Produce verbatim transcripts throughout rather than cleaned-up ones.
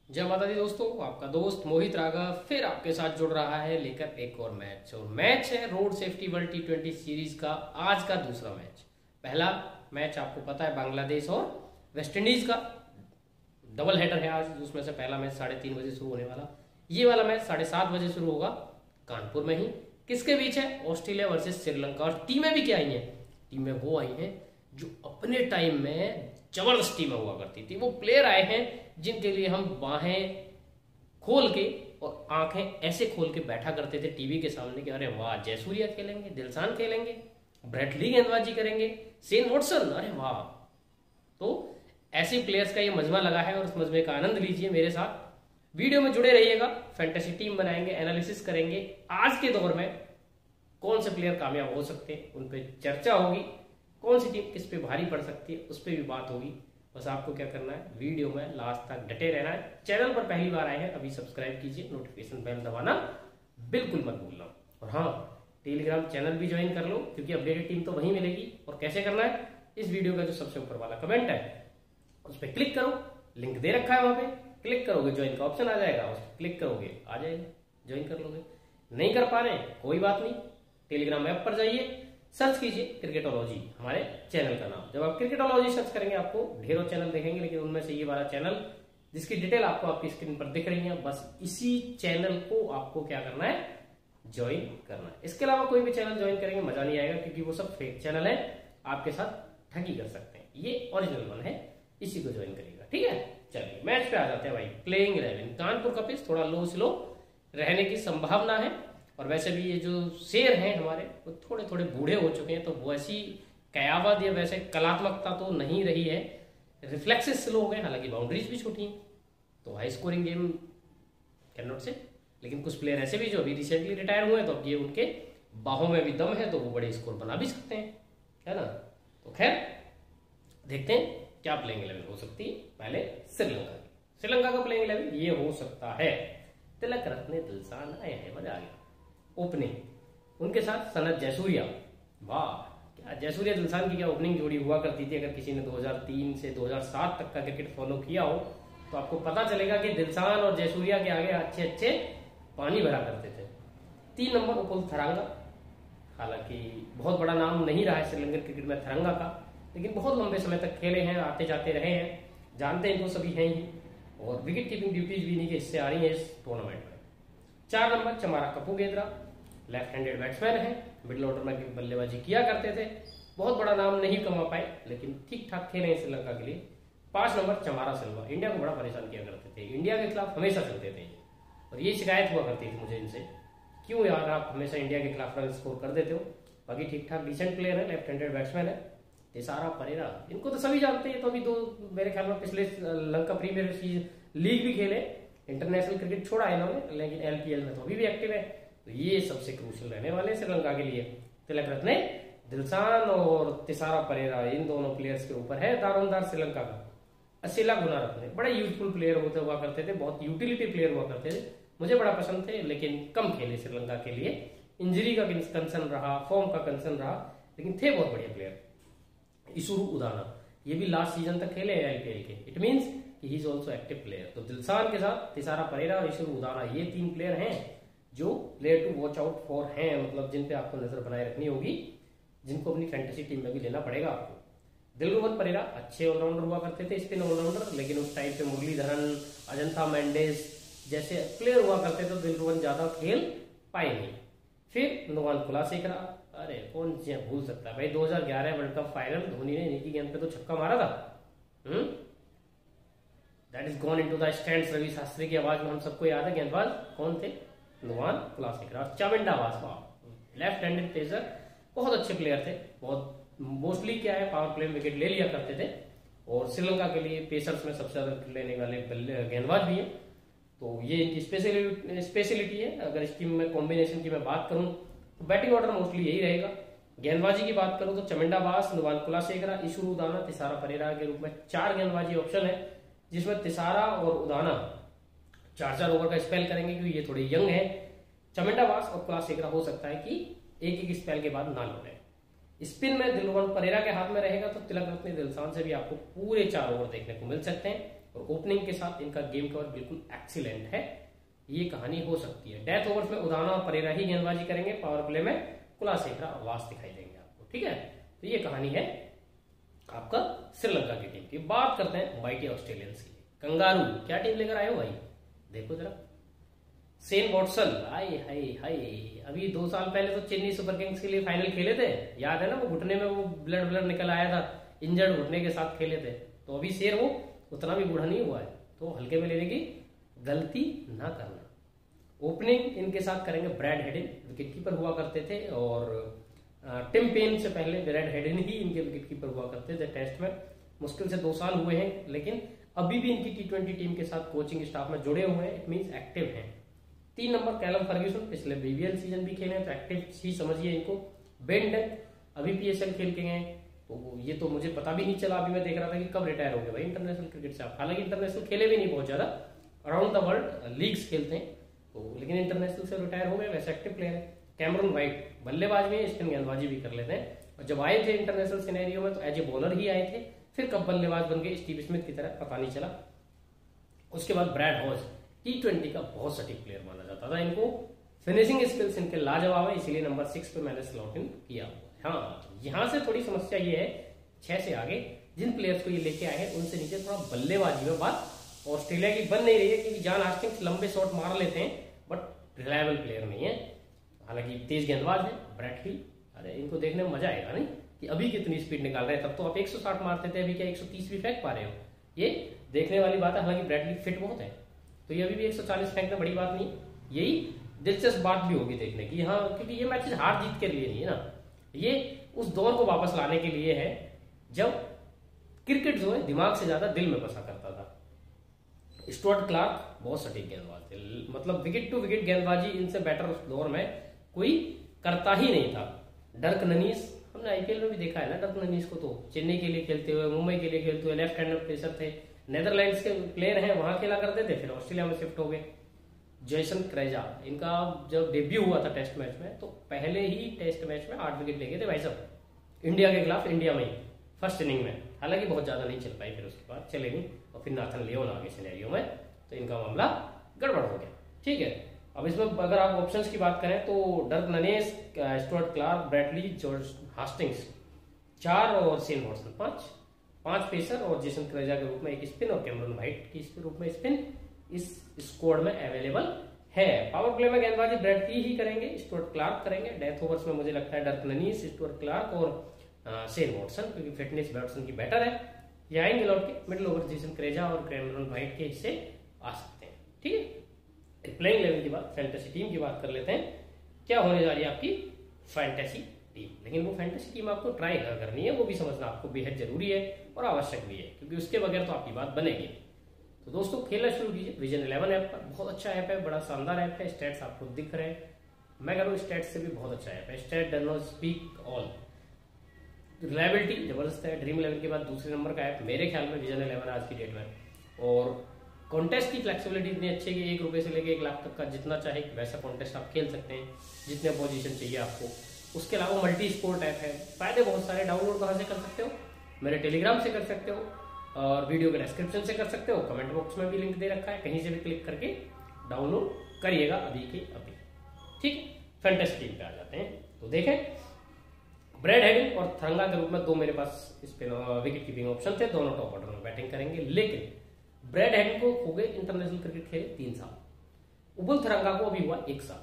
जय माता दी दोस्तों, आपका दोस्त मोहित राघव फिर आपके साथ जुड़ रहा है लेकर एक और मैच। और मैच है road safety world T twenty series का आज का दूसरा मैच। पहला मैच आपको पता है बांग्लादेश और वेस्ट इंडीज का डबल हेडर है आज, उसमें से पहला मैच साढ़े तीन बजे शुरू होने वाला। ये वाला मैच साढ़े सात बजे शुरू होगा कानपुर में ही। किसके बीच है? Australia versus Sri. और टीमें भी क्या आई हैं? टीमें वो आई हैं जो अपने टाइम में जबरदस्त टीमें हुआ करती थी। वो प्लेयर आए हैं जिनके लिए हम बाहें खोल के और आंखें ऐसे खोल के बैठा करते थे टीवी के सामने कि अरे वाह, जयसूर्या खेलेंगे, दिलशान खेलेंगे, ब्रेटली गेंदबाजी करेंगे, शेन वॉटसन, अरे वाह। तो ऐसे प्लेयर्स का ये मजमा लगा है और उस मजमे का आनंद लीजिए मेरे साथ। वीडियो में जुड़े रहिएगा। फैंटेसी टीम बनाएंगे, एनालिसिस करेंगे। आज के दौर में कौन से प्लेयर कामयाब हो सकते हैं उन पर चर्चा होगी। कौन सी टीम किस पे भारी पड़ सकती है उस पर भी बात होगी। बस आपको क्या करना है, वीडियो में लास्ट तक डटे रहना है। चैनल पर पहली बार आए हैं अभी सब्सक्राइब कीजिए, नोटिफिकेशन बेल दबाना बिल्कुल मत भूलना। और हाँ, टेलीग्राम चैनल भी ज्वाइन कर लो क्योंकि अपडेटेड टीम तो वहीं मिलेगी। और कैसे करना है, इस वीडियो का जो सबसे ऊपर वाला कमेंट है उस पर क्लिक करो, लिंक दे रखा है वहां पे, क्लिक करोगे ज्वाइन का ऑप्शन आ जाएगा, उस पर क्लिक करोगे आ जाएगा, ज्वाइन कर लोगे। नहीं कर पा रहे कोई बात नहीं, टेलीग्राम ऐप पर जाइए, सर्च कीजिए क्रिकेटोलॉजी, हमारे चैनल का नाम। जब आप क्रिकेटोलॉजी सर्च करेंगे आपको ढेरों चैनल देखेंगे, लेकिन उनमें से ये वाला चैनल जिसकी डिटेल आपको आपकी स्क्रीन पर दिख रही है, बस इसी चैनल को आपको क्या करना है, ज्वाइन करना है। इसके अलावा कोई भी चैनल ज्वाइन करेंगे मजा नहीं आएगा क्योंकि वो सब फेक चैनल है, आपके साथ ठगी कर सकते हैं। ये ओरिजिनल वन है, इसी को ज्वाइन करिएगा, ठीक है। चलिए मैच पे आ जाते हैं भाई। प्लेइंग इलेवन, कानपुर का पिच थोड़ा लो स्लो रहने की संभावना है। और वैसे भी ये जो शेर हैं हमारे वो थोड़े थोड़े बूढ़े हो चुके हैं, तो वैसी कयावत या वैसे कलात्मकता तो नहीं रही है। रिफ्लेक्सेस स्लो हो गए, हालांकि बाउंड्रीज भी छोटी हैं, तो high scoring game can not say. लेकिन कुछ प्लेयर ऐसे भी जो अभी रिसेंटली रिटायर हुए हैं, तो अब ये उनके बाहों में भी दम है, तो वो बड़े स्कोर बना भी सकते हैं, है ना। तो खैर देखते हैं क्या प्लेइंग इलेवन हो सकती है। पहले श्रीलंका की, श्रीलंका का प्लेइंग इलेवन ये हो सकता है। तिलक रत्ने, दिलशान आए हैं, मजा आ गया। ओपनिंग उनके साथ सनत जयसूर्या, वाह क्या जयसूर्या दिलशान की क्या ओपनिंग जोड़ी हुआ करती थी। अगर किसी ने दो हज़ार तीन से दो हज़ार सात तक का क्रिकेट फॉलो किया हो तो आपको पता चलेगा कि दिलशान और जयसूर्या के आगे अच्छे अच्छे पानी भरा करते थे। तीन नंबर उपुल थरंगा, हालांकि बहुत बड़ा नाम नहीं रहा है श्रीलंकन क्रिकेट में थरंगा का, लेकिन बहुत लंबे समय तक खेले हैं, आते जाते रहे हैं, जानते हैं इनको सभी हैं ही। और विकेट कीपिंग ड्यूटीज भी इन्हीं के हिस्से आ रही है इस टूर्नामेंट में। चार number Chamara Kapugedera, left handed batsman है, मिडिल ऑर्डर में बल्लेबाजी किया करते थे, बहुत बड़ा नाम नहीं कमा पाए लेकिन ठीक ठाक खेले हैं श्रीलंका के लिए। पांच नंबर चमारा सिल्वा, इंडिया को बड़ा परेशान किया करते थे, इंडिया के खिलाफ हमेशा चलते थे और ये शिकायत हुआ करती थी मुझे इनसे, क्यों यार आप हमेशा इंडिया के खिलाफ रन स्कोर कर देते हो। बाकी ठीक ठाक डिसेंट प्लेयर है, लेफ्ट हैंडेड बैट्समैन है। तिसारा परेरा, इनको तो सभी जानते हैं, तो अभी दो मेरे ख्याल में पिछले लंका प्रीमियर लीग भी खेले, इंटरनेशनल क्रिकेट छोड़ा है इन्होंने, लेकिन एलपीएल में तो अभी भी एक्टिव है। तो ये सबसे क्रूशियल रहने वाले श्रीलंका के लिए। तिलक रत्ने, दिलशान और तिसारा परेरा, इन दोनों प्लेयर्स के ऊपर है दारोमदार श्रीलंका का। अशिला गुनारत्ने बड़े यूजफुल प्लेयर होते हुआ करते थे, बहुत यूटिलिटी प्लेयर हुआ करते थे, मुझे बड़ा पसंद थे, लेकिन कम खेले श्रीलंका के लिए। इंजरी का कंसर्न रहा, फॉर्म का कंसर्न रहा, लेकिन थे बहुत बढ़िया प्लेयर। इसुरु उदाना, ये भी लास्ट सीजन तक खेले हैं आईपीएल के, it means he is also active player. तो दिलशान के साथ तिसारा परेरा और इसुरु उदाना, ये तीन प्लेयर हैं जो player to watch out for हैं, मतलब जिन पे आपको नजर बनाए रखनी होगी, जिनको अपनी फैंटेसी टीम में भी लेना पड़ेगा आपको। दिलरुवन परेरा अच्छे ऑलराउंडर हुआ करते थे, स्पिन ऑलराउंडर, लेकिन उस टाइम पे मुरलीधरन, अजंता मेंडेस जैसे प्लेयर हुआ करते थे, तो दिलरुवन ज्यादा खेल पाए नहीं। फिर नुवान कुलासेकरा, अरे कौन भूल सकता है भाई, दो हज़ार ग्यारह वर्ल्ड कप फाइनल धोनी ने इन्हीं की गेंद पे तो छक्का मारा था। Hmm that is gone into the stands. Ravi Shastri की आवाज में हम सबको याद है गेंदबाज कौन थे, Nuwan Kulasekara. Chaminda Vaas, left handed pacer, बहुत अच्छे प्लेयर थे, बहुत मोस्टली क्या है पावर प्ले में विकेट ले लिया करते थे, और श्रीलंका के लिए पेसर्स में सबसे ज्यादा विकेट लेने वाले गेंदबाज भी है। तो ये इनकी स्पेशलिटी है। अगर इस टीम में कॉम्बिनेशन की मैं बात करूं तो बैटिंग ऑर्डर मोस्टली यही रहेगा। गेंदबाजी की बात करूं तो चमिंडा बास, नुवान कुलासेकरा, इसुरु उदाना, तिसारा परेरा के रूप में चार गेंदबाजी ऑप्शन है, जिसमें तिसारा और उदाना चार चार ओवर का स्पेल करेंगे क्योंकि ये थोड़े यंग है। चमिंडा बास और कुलासेकरा हो सकता है कि एक एक स्पेल के बाद ना लौटे। स्पिन में दिलरुवन परेरा के हाथ में रहेगा, तो तिलक रत्ने, दिलशान से भी आपको पूरे चार ओवर देखने को मिल सकते हैं। और ओपनिंग के साथ इनका गेम कवर बिल्कुल एक्सीलेंट है। ये कहानी हो सकती है। डेथ ओवर्स में उदाना और परेरा ही गेंदबाजी करेंगे, पावर प्ले में कुलशेखर और वास दिखाई देंगे आपको, ठीक है। तो ये कहानी है आपका श्रीलंका की टीम की। बात करते हैं माइटी ऑस्ट्रेलियंस की। कंगारू क्या टीम लेकर आए हो भाई, देखो जरा। शेन वॉटसन, हाय हाय हाय, अभी दो साल पहले तो चेन्नई सुपर किंग्स के लिए फाइनल खेले थे, याद है ना, वो घुटने में वो ब्लड ब्लड निकल आया था, इंजर्ड घुटने के साथ खेले थे। तो अभी शेर वो उतना भी बूढ़ा नहीं हुआ है, तो हल्के में लेने की गलती ना करना। ओपनिंग इनके साथ करेंगे ब्रैड हेडिन, विकेट कीपर हुआ करते थे, और टिम पेन से पहले ब्रैड हेडिन ही इनके विकेट कीपर हुआ करते थे टेस्ट में। मुश्किल से दो साल हुए हैं, लेकिन अभी भी इनकी टी ट्वेंटी टीम के साथ कोचिंग स्टाफ में जुड़े हुए हैं, इट मींस एक्टिव हैं। तीन नंबर कैलम फर्ग्यूसन, पिछले बीवीएल सीजन भी खेले हैं, तो एक्टिव ही समझिए इनको। बेन डेक अभी पीएसएल खेल के गए, तो ये तो मुझे पता भी नहीं चला, अभी मैं देख रहा था कि कब रिटायर हो गए भाई इंटरनेशनल क्रिकेट से आप। हालांकि इंटरनेशनल खेले भी नहीं बहुत ज्यादा, अराउंड द वर्ल्ड लीग्स खेलते हैं, तो लेकिन इंटरनेशनल से रिटायर हो गए, वैसे एक्टिव प्लेयर है। कैमरून वाइट बल्लेबाज में, स्पिन गेंदबाजी भी कर लेते हैं, और जब आए थे इंटरनेशनल सिनेरियो में तो एज ए बॉलर ही आए थे, फिर कब बल्लेबाज बन गए स्टीव स्मिथ की तरह पता नहीं चला। उसके बाद ब्रैड हॉज, टी ट्वेंटी का बहुत सटीक प्लेयर माना जाता था इनको, फिनिशिंग स्किल्स इनके लाजवाब है, इसीलिए नंबर सिक्स पे मैंने स्लॉट इन किया हुआ है। हाँ, यहां से थोड़ी समस्या ये है, छह से आगे जिन प्लेयर्स को ये लेके आए हैं उनसे नीचे थोड़ा बल्लेबाजी में बात ऑस्ट्रेलिया की बन नहीं रही है, क्योंकि जॉन हास्टिंग्स लंबे शॉट मार लेते हैं बट रिलायबल प्लेयर नहीं है। हालांकि तेज गेंदबाज है ब्रैट हिल, अरे इनको देखने में मजा आएगा नहीं कि अभी कितनी स्पीड निकाल रहे हैं, तब तो आप एक सौ साठ मारते थे, अभी क्या एक सौ तीस भी फेंक पा रहे हो, ये देखने वाली बात है। हालांकि ब्रैट हिल फिट बहुत है, तो ये अभी भी एक सौ चालीस फेंकना बड़ी बात नहीं, यही दिलचस्प बात भी होगी देखने की। हाँ, क्योंकि ये मैच हार जीत के लिए नहीं है ना, ये उस दौर को वापस लाने के लिए है जब क्रिकेट जो है दिमाग से ज्यादा दिल में बसा करता था। स्टुअर्ट क्लार्क बहुत सटीक गेंदबाज थे, मतलब विकेट टू विकेट गेंदबाजी इनसे बेटर उस दौर में कोई करता ही नहीं था। डर्क ननीस, हमने आईपीएल में भी देखा है ना डर्क ननीस को, तो चेन्नई के लिए खेलते हुए, मुंबई के लिए खेलते हुए, लेफ्ट हैंडर पेसर थे, नेदरलैंड्स के प्लेयर हैं, वहां खेला करते थे, फिर ऑस्ट्रेलिया में शिफ्ट हो गए। जैसन क्रेजा, इनका जब डेब्यू हुआ था टेस्ट मैच में, तो पहले ही टेस्ट मैच में आठ विकेट लेके थे भाई साहब, इंडिया के खिलाफ, इंडिया में ही फर्स्ट इनिंग में। हालांकि बहुत ज्यादा नहीं चल पाई, फिर उसके बाद चले नहीं, और फिर नाथन लियोन आ गए सिनेरियो में, तो इनका मामला गड़बड़ हो गया। ठीक है, अब इसमें अगर आप ऑप्शंस की बात करें तो Dirk Nannes, Stuart Clark, Bradley, George Hastings चार, और शेन वॉटसन पांच, पांच पेसर, और जेसन क्रेजा के रूप में एक स्पिन, और कैमरून वाइट के रूप में स्पिन इस स्क्वाड में अवेलेबल है। पावर प्ले में गेंदबाजी ब्रैडली ही करेंगे, स्टुअर्ट क्लार्क करेंगे। डेथ ओवर्स में मुझे लगता है डर्क ननीस, स्टुअर्ट क्लार्क और शेन वॉटसन, क्योंकि फिटनेस वॉटसन की बेटर है। ये आएंगे लौट के, मिडिल ओवर जेसन क्रेजा और कैमरून वाइट के हिस्से आ सकते हैं। ठीक है, प्लेइंग लेवल की बात, फैंटेसी टीम की बात कर लेते हैं। क्या होने जा रही है आपकी फैंटेसी टीम, लेकिन वो फैंटेसी टीम आपको ट्राई करनी है, वो भी समझना आपको बेहद जरूरी है और आवश्यक भी है, क्योंकि उसके बगैर तो आपकी बात बनेगी। तो दोस्तों खेलना शुरू कीजिए विजन इलेवन ऐप पर, बहुत अच्छा ऐप है, बड़ा शानदार ऐप है, स्टैट्स आपको दिख रहे हैं, मैं कह रहा हूँ स्टैट्स से भी बहुत अच्छा ऐप है। Stat does not speak all, reliability जबरदस्त है, ड्रीम इलेवन के बाद दूसरे नंबर का ऐप मेरे ख्याल में विजन इलेवन आज की डेट में। और कॉन्टेस्ट की फ्लेक्सिबिलिटी इतनी अच्छी है कि एक रुपए से लेकर एक लाख तक का जितना चाहे वैसा कॉन्टेस्ट आप खेल सकते हैं, जितने पोजीशन चाहिए आपको। उसके अलावा मल्टी स्पोर्ट ऐप है, फायदे बहुत सारे। डाउनलोड कहाँ से कर सकते हो, मेरे टेलीग्राम से कर सकते हो, और वीडियो के डिस्क्रिप्शन से कर सकते हो, कमेंट बॉक्स में भी लिंक दे रखा है, कहीं से भी क्लिक करके डाउनलोड करिएगा अभी के अभी। ठीक है, फैंटेसी टीम पे आ जाते हैं। तो देखें, ब्रैड हेडिन और थरंगा के रूप में दो मेरे पास इस पे विकेट कीपिंग ऑप्शन थे, दोनों टॉप ऑर्डर में बैटिंग करेंगे। लेकिन ब्रैड हेडिन को हो गए इंटरनेशनल क्रिकेट खेले तीन साल, उबुल थरंगा को अभी हुआ एक साल।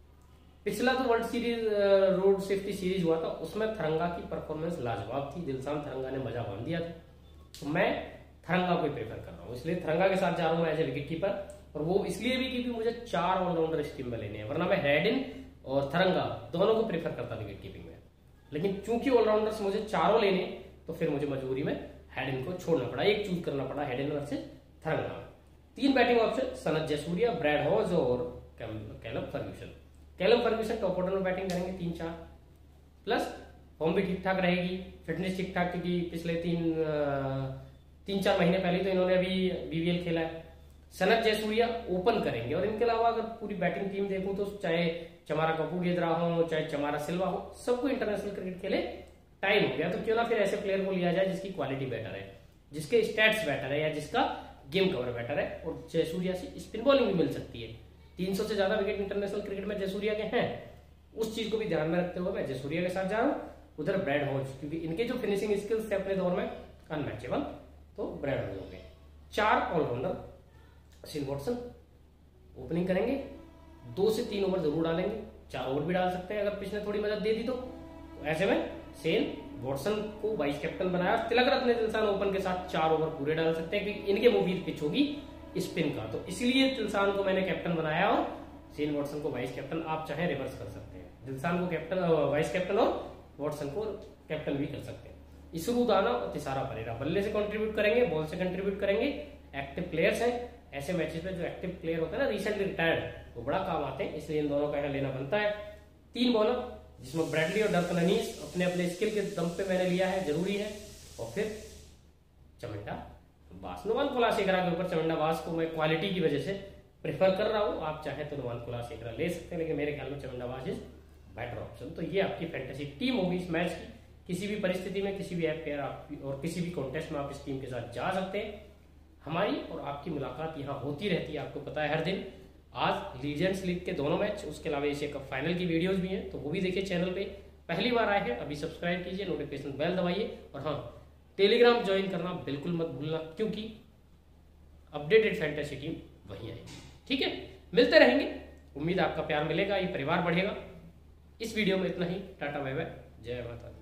पिछला तो world series road safety series हुआ था, उसमें थरंगा की परफॉर्मेंस लाजवाब थी, दिलशान थरंगा ने मजा बांध दिया था। तो मैं थरंगा को प्रेफर कर रहा हूँ, इसलिए थरंगा के साथ जा रहा हूँ एज ए विकेट कीपर, और वो इसलिए भी क्योंकि मुझे चार ऑलराउंडर इस टीम में लेने हैं, वरना मैं हेडिन और थरंगा दोनों को प्रेफर करता विकेट कीपिंग में। लेकिन चूंकि ऑलराउंडर्स मुझे चारों लेने, तो फिर मुझे मजबूरी में हेडिन को छोड़ना पड़ा, एक चूज करना पड़ा, हेडिन वर्सेस थरंगा। तीन batting option, Sanath Jayasuriya, Brad Hodge और Callum Ferguson. Callum Ferguson top order में बैटिंग करेंगे तीन चार, प्लस फॉर्म भी ठीक ठाक रहेगी, फिटनेस ठीक ठाक, क्योंकि पिछले तीन तीन चार महीने पहले तो इन्होंने अभी बीवीएल खेला है। सनत जयसूर्या ओपन करेंगे, और इनके अलावा अगर पूरी बैटिंग टीम देखूं तो चाहे चमारा कपूर हो, चाहे चमारा सिल्वा हो, सबको इंटरनेशनल क्रिकेट के लिए टाइम हो गया। तो क्यों ना फिर ऐसे प्लेयर को लिया जाए जिसकी क्वालिटी बेटर है, जिसके स्टैट्स बेटर है, या जिसका गेम कवर बेटर है और जयसूर्या से स्पिन बॉलिंग भी मिल सकती है। तीन सौ से ज्यादा विकेट इंटरनेशनल क्रिकेट में जयसूर्या के हैं, उस चीज को भी ध्यान में रखते हुए मैं जयसूर्या के साथ जा रहा हूँ। उधर ब्रैड हॉज, क्योंकि इनके जो फिनिशिंग स्किल्स थे अपने दौर में अनमैचेबल, तो ब्रैड हॉज हो गए। चार ऑलराउंडर शेन वॉटसन ओपनिंग करेंगे, दो से तीन ओवर जरूर डालेंगे, चार ओवर भी डाल सकते हैं अगर पिच ने थोड़ी मदद दे दी तो। ऐसे में शेन वॉटसन को वाइस कैप्टन बनाया, तिलक रत्न दिलशान ओपन के साथ चार ओवर पूरे डाल सकते हैं क्योंकि इनके मुबीर पिच होगी स्पिन का, तो इसलिए दिलशान को मैंने कैप्टन बनाया और शेन वॉटसन को वाइस कैप्टन। आप चाहे रिवर्स कर सकते हैं, दिलशान को कैप्टन वाइस कैप्टन और वॉटसन को कैप्टन भी कर सकते हैं। इसरू दाना और तिसारा परेरा बल्ले से कंट्रीब्यूट करेंगे, बॉल से कंट्रीब्यूट करेंगे, एक्टिव प्लेयर्स हैं। ऐसे मैचेस में जो एक्टिव प्लेयर होते हैं ना, रिसेंटली रिटायर्ड, वो बड़ा काम आते हैं, इसलिए इन दोनों का यहाँ लेना बनता है। तीन बॉलर जिसमें ब्रैडली और डर्क ननीस अपने अपने स्किल के दम पे मैंने लिया है, जरूरी है। और फिर चमिंडा बास, नुमान कुलशेखरा के ऊपर चमिंडा बास को मैं क्वालिटी की वजह से प्रेफर कर रहा हूँ। आप चाहे तो नुमान कुलशेखरा ले सकते हैं, लेकिन मेरे ख्याल में चमिंडा बास इज बेटर ऑप्शन। तो ये आपकी फैंटेसी टीम होगी इस मैच की। किसी भी परिस्थिति में, किसी भी ऐप पे आप और किसी भी कॉन्टेस्ट में आप इस टीम के साथ जा सकते हैं। हमारी और आपकी मुलाकात यहाँ होती रहती है, आपको पता है, हर दिन। आज लीजेंड्स लीग के दोनों मैच, उसके अलावा एशिया कप फाइनल की वीडियोस भी हैं, तो वो भी देखिए चैनल पे। पहली बार आए हैं अभी सब्सक्राइब कीजिए, नोटिफिकेशन बेल दबाइए, और हाँ, टेलीग्राम ज्वाइन करना बिल्कुल मत भूलना, क्योंकि अपडेटेड फैंटेसी टीम वही आएगी। ठीक है, मिलते रहेंगे, उम्मीद आपका प्यार मिलेगा, ये परिवार बढ़ेगा। इस वीडियो में इतना ही, टाटा बाय बाय, जय माता दी।